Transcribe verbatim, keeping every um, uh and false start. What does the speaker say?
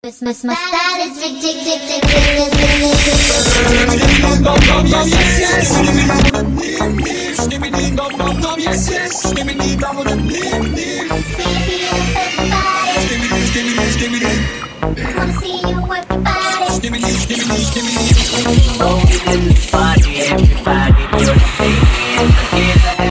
Christmas, my style is ridiculous. Wanna see you work your body. Oh, we in the party, everybody, you're the baby, and the kid.